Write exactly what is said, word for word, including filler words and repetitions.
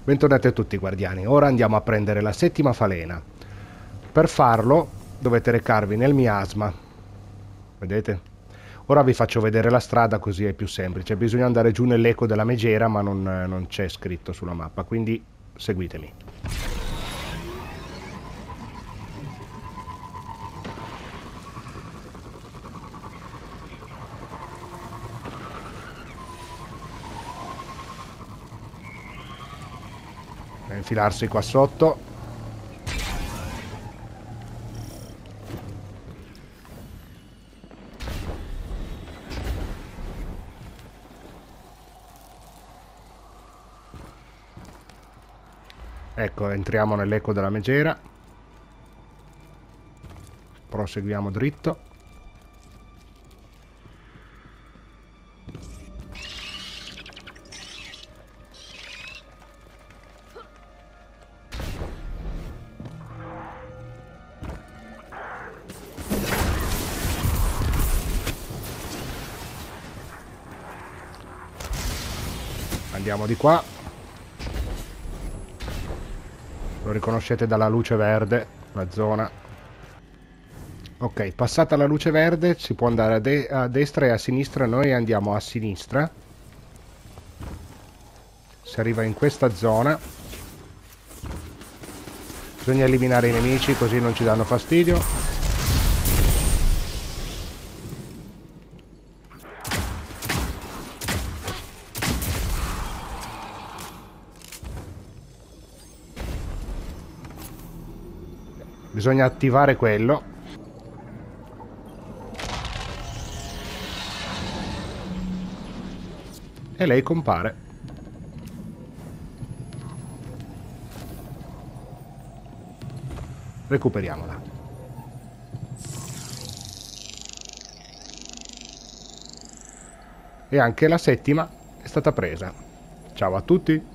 Bentornati a tutti guardiani, ora andiamo a prendere la settima falena. Per farlo dovete recarvi nel miasma, vedete? Ora vi faccio vedere la strada così è più semplice, bisogna andare giù nell'eco della Megera ma non, non c'è scritto sulla mappa, quindi seguitemi. A infilarsi qua sotto. Ecco, entriamo nell'eco della Megera. Proseguiamo dritto. Andiamo di qua. Lo riconoscete dalla luce verde, la zona. Ok, passata la luce verde si può andare a, de a destra e a sinistra. Noi andiamo a sinistra. Si arriva in questa zona. Bisogna eliminare i nemici così non ci danno fastidio. Bisogna attivare quello. E lei compare. Recuperiamola. E anche la settima è stata presa. Ciao a tutti.